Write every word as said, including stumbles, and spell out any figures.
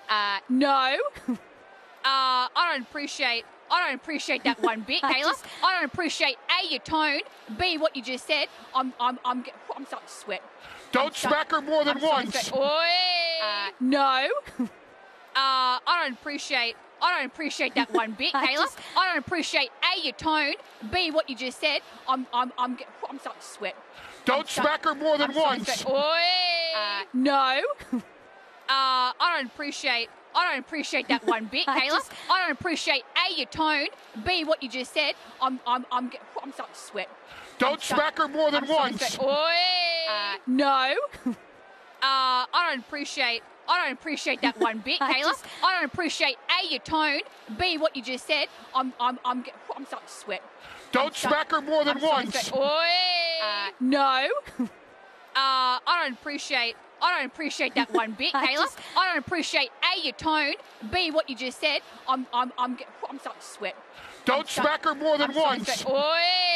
Uh, no. uh, I don't appreciate. I don't appreciate that one bit, Kayla. Just... I don't appreciate A, your tone, B, what you just said. I'm, I'm, I'm, I'm starting to sweat. Don't smack her more than I'm once. Uh, no. uh, I don't appreciate. I don't appreciate that one bit, Kayla. Just... I don't appreciate A, your tone, B, what you just said. I'm, I'm, I'm, I'm starting to sweat. Don't smack her more than once. Uh, no. uh, I don't appreciate. I don't appreciate that one bit, Kayla. Just... I don't appreciate A, your tone, B, what you just said. I'm, I'm, I'm, I'm starting to sweat. Don't smack her more than once. Uh, no. uh, I don't appreciate. I don't appreciate that one bit, Kayla. Just... I don't appreciate A, your tone, B, what you just said. I'm, I'm, I'm, I'm starting to sweat. Don't smack her more than once. Uh, no. uh, I don't appreciate. I don't appreciate that one bit, Kayla. Just... I don't appreciate A, your tone, B, what you just said. I'm, I'm, I'm, I'm starting to sweat. Don't smack her more than once. Uh,